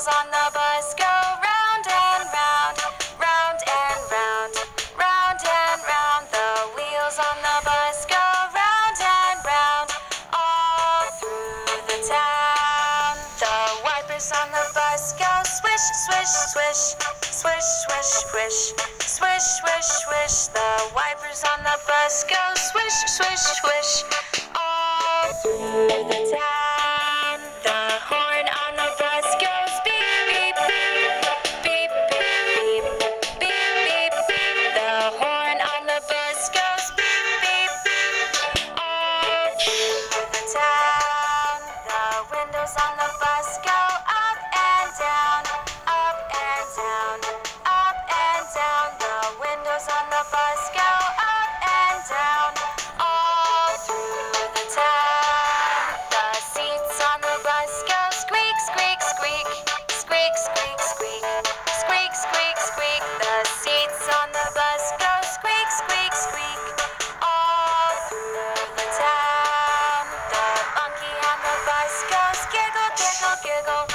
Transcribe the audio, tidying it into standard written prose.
wheels on the bus go round and round, round and round, round and round. The wheels on the bus go round and round, all through the town. The wipers on the bus go swish, swish, swish, swish, swish, swish, swish, swish, swish. The wipers on the bus go swish, swish, swish, all through the town. The horn on the bus goes beep, beep, beep, beep, beep, beep, beep, beep. The horn on the bus goes beep, beep, beep, all through the town. The windows on the bus go up and down, up and down, up and down. The windows on the bus go up and down, all through the town. The seats on the bus go squeak, squeak, squeak, squeak, squeak, squeak, squeak, squeak, squeak. The seats on the bus go squeak, squeak, squeak, all through the town. The monkey on the bus goes giggle, giggle, giggle,